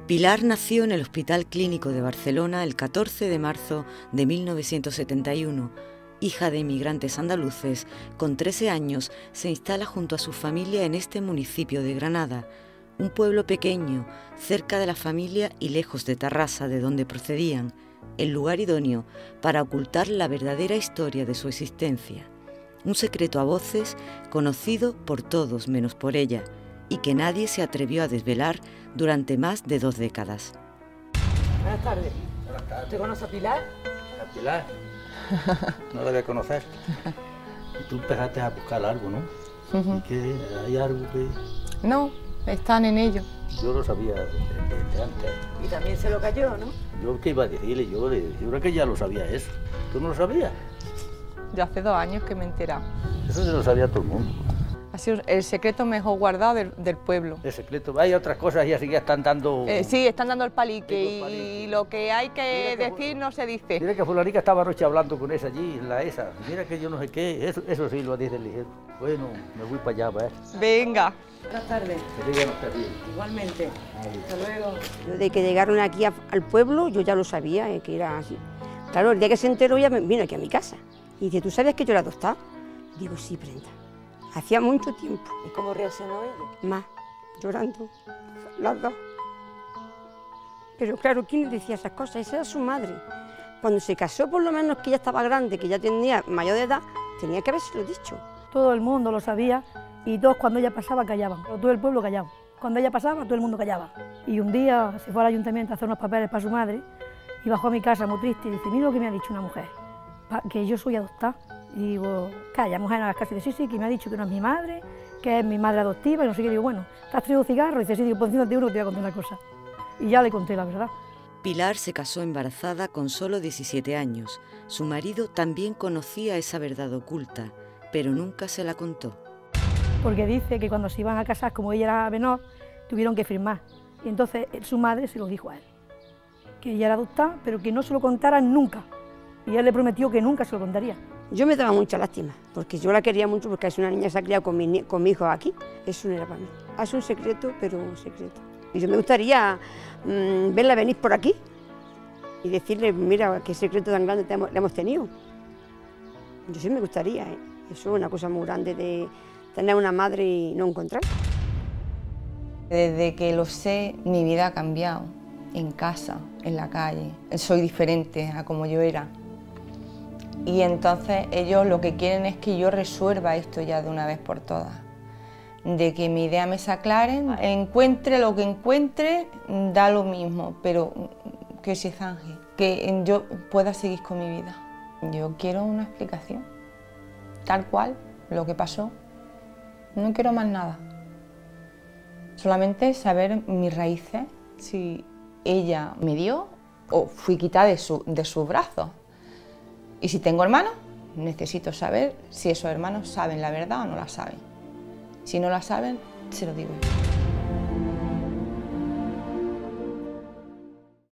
Pilar nació en el Hospital Clínico de Barcelona el 14 de marzo de 1971. Hija de inmigrantes andaluces, con 13 años se instala junto a su familia en este municipio de Granada, un pueblo pequeño, cerca de la familia y lejos de Tarrasa, de donde procedían, el lugar idóneo para ocultar la verdadera historia de su existencia. Un secreto a voces conocido por todos menos por ella, y que nadie se atrevió a desvelar durante más de 2 décadas. Buenas tardes. Buenas tardes. ¿Usted conoce a Pilar? ¿A Pilar? No la voy a conocer. Y tú empezaste a buscar algo, ¿no? ¿Y qué? ¿Hay algo que...? No, están en ello. Yo lo sabía desde antes. Y también se lo cayó, ¿no? Yo qué iba a decirle, yo creo que ya lo sabía eso. ¿Tú no lo sabías? Ya hace 2 años que me he enterado. Eso se lo sabía todo el mundo. Ha sido el secreto mejor guardado del pueblo. El secreto, hay otras cosas y así que están dando... Sí, están dando el palique Digo, el palique. y lo que hay que decir no se dice. Mira que fulanica estaba anoche hablando con esa allí, en la esa. Mira que yo no sé qué, eso sí lo dice el ligero. Bueno, me voy para allá, a ver. Venga. Buenas tardes. Que digan ustedes bien. Igualmente. Hasta luego. Yo de que llegaron aquí al pueblo, yo ya lo sabía, que era así. Claro, el día que se enteró ya vino aquí a mi casa. Y dice, ¿tú sabías que yo era adoptada? Digo, sí, Brenda. Hacía mucho tiempo. ¿Y cómo reaccionó ella? Más, llorando, las dos. Pero claro, ¿quién le decía esas cosas? Esa era su madre. Cuando se casó, por lo menos que ya estaba grande, que ya tenía mayor de edad, tenía que habérselo dicho. Todo el mundo lo sabía y todos cuando ella pasaba callaban, todo el pueblo callaba. Cuando ella pasaba, todo el mundo callaba. Y un día se fue al ayuntamiento a hacer unos papeles para su madre y bajó a mi casa muy triste y dice, mira lo que me ha dicho una mujer, que yo soy adoptada. Y digo, calla, mujer, no hagas caso. Y dice, sí, que me ha dicho que no es mi madre, que es mi madre adoptiva, y no sé qué. Digo, bueno, ¿te has traído cigarro? Y dice, sí, digo, pues encima de uno te voy a contar una cosa. Y ya le conté la verdad. Pilar se casó embarazada con solo 17 años. Su marido también conocía esa verdad oculta, pero nunca se la contó. Porque dice que cuando se iban a casar, como ella era menor, tuvieron que firmar. Y entonces su madre se lo dijo a él, que ella era adoptada, pero que no se lo contara nunca. Y él le prometió que nunca se lo contaría. Yo me daba mucha lástima, porque yo la quería mucho, porque es una niña que se ha criado con mi hijo aquí. Eso no era para mí. Es un secreto, pero un secreto. Y yo me gustaría verla venir por aquí y decirle, mira, qué secreto tan grande le hemos tenido. Yo sí me gustaría, ¿eh? Eso es una cosa muy grande de tener una madre y no encontrar. Desde que lo sé, mi vida ha cambiado. En casa, en la calle. Soy diferente a como yo era. Y entonces ellos lo que quieren es que yo resuelva esto ya de una vez por todas. De que mi idea me se aclare, encuentre lo que encuentre, da lo mismo, pero que se zanje, que yo pueda seguir con mi vida. Yo quiero una explicación, tal cual, lo que pasó. No quiero más nada. Solamente saber mis raíces, si ella me dio o fui quitada de sus brazos. Y si tengo hermanos, necesito saber si esos hermanos saben la verdad o no la saben. Si no la saben, se lo digo yo.